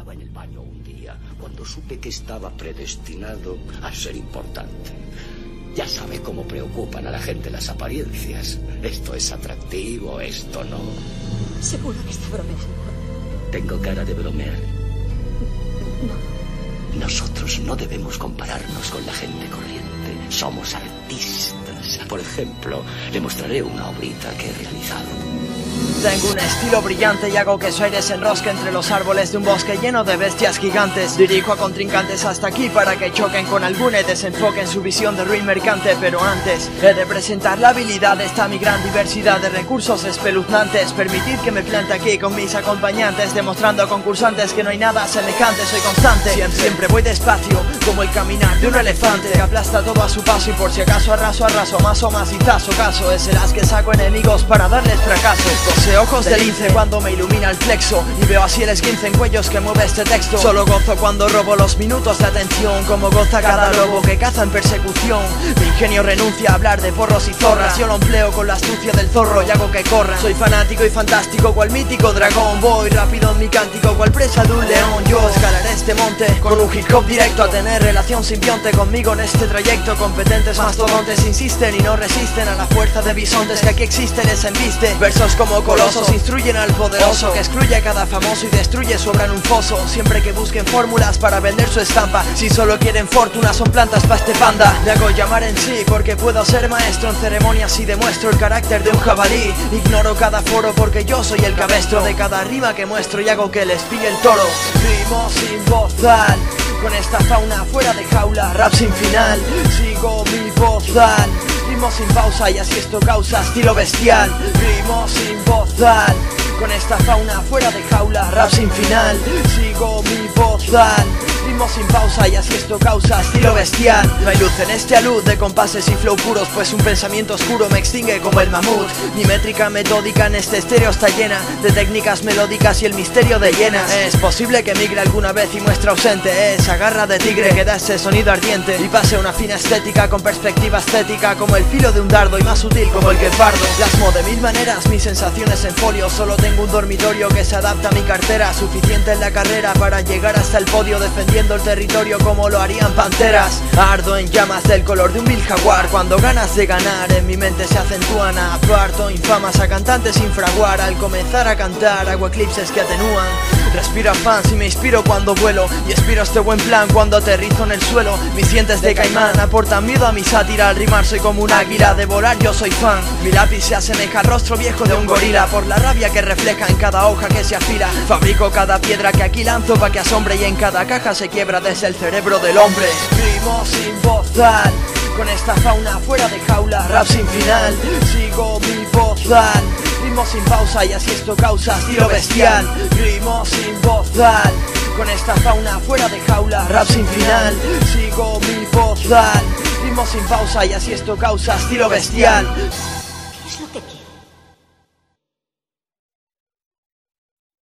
Estaba en el baño un día cuando supe que estaba predestinado a ser importante. Ya sabe cómo preocupan a la gente las apariencias. Esto es atractivo, esto no. Seguro que está bromeando. ¿Tengo cara de bromear? No. Nosotros no debemos compararnos con la gente corriente. Somos artistas. Por ejemplo, le mostraré una obrita que he realizado. Tengo un estilo brillante y hago que su aire se enrosque entre los árboles de un bosque lleno de bestias gigantes. Dirijo a contrincantes hasta aquí para que choquen con alguna y desenfoquen su visión de ruin mercante. Pero antes, he de presentar la habilidad de esta mi gran diversidad de recursos espeluznantes. Permitid que me plante aquí con mis acompañantes, demostrando a concursantes que no hay nada semejante. Soy constante, siempre voy despacio, como el caminar de un elefante, que aplasta todo a su paso y por si acaso arraso, más o más y tazo caso. Es el as que saco enemigos para darles fracaso. Poseo ojos de lince cuando me ilumina el flexo y veo así el esguince en cuellos que mueve este texto. Solo gozo cuando robo los minutos de atención, como goza cada lobo que caza en persecución. Mi ingenio renuncia a hablar de porros y zorras, yo lo empleo con la astucia del zorro y hago que corra. Soy fanático y fantástico cual mítico dragón, voy rápido en mi cántico cual presa de un león. Yo escalaré este monte con un hip hop directo, a tener relación simbionte conmigo en este trayecto. Competentes mastodontes insisten y no resisten a la fuerza de bisontes que aquí existen, les embiste. Versos como colosos instruyen al poderoso, que excluye a cada famoso y destruye su obra en un foso. Siempre que busquen fórmulas para vender su estampa, si solo quieren fortuna son plantas pa' este panda. Me hago llamar en sí porque puedo ser maestro en ceremonias y demuestro el carácter de un jabalí. Ignoro cada foro porque yo soy el cabestro de cada rima que muestro y hago que les pille el toro. Rimo sin bozal, con esta fauna fuera de jaula, rap sin final, sigo mi bozal. Rimo sin pausa y así esto causa estilo bestial. Rimo sin bozal, con esta fauna fuera de jaula, rap sin final, sigo mi bozal. Ritmo sin pausa y así esto causa estilo bestial. No hay luz en este alud de compases y flow puros, pues un pensamiento oscuro me extingue como el mamut. Mi métrica metódica en este estéreo está llena de técnicas melódicas y el misterio de llenas. Es posible que migre alguna vez y muestra ausente esa garra de tigre que da ese sonido ardiente y pase una fina estética con perspectiva estética como el filo de un dardo y más sutil como el guepardo. Plasmo de mil maneras mis sensaciones en folio, solo tengo un dormitorio que se adapta a mi cartera, suficiente en la carrera para llegar hasta el podio defendiendo el territorio como lo harían panteras. Ardo en llamas del color de un vil jaguar cuando ganas de ganar en mi mente se acentúan. Aparto infamas a cantantes sin fraguar, al comenzar a cantar hago eclipses que atenúan. Respiro a fans y me inspiro cuando vuelo y expiro este buen plan cuando aterrizo en el suelo. Mis dientes de caimán aportan miedo a mi sátira, al rimar soy como un águila, de volar yo soy fan. Mi lápiz se asemeja al rostro viejo de un gorila por la rabia que refleja en cada hoja que se afila. Fabrico cada piedra que aquí lanzo pa' que asombre y en cada caja se quiebra desde el cerebro del hombre. Rimo sin bozal, con esta fauna fuera de jaula, rap sin final, sigo mi bozal. Rimo sin pausa y así esto causa estilo bestial. Rimo sin bozal, con esta fauna fuera de jaula, rap sin final, sigo mi bozal. Rimo sin pausa y así esto causa estilo bestial. ¿Qué es lo que quieres?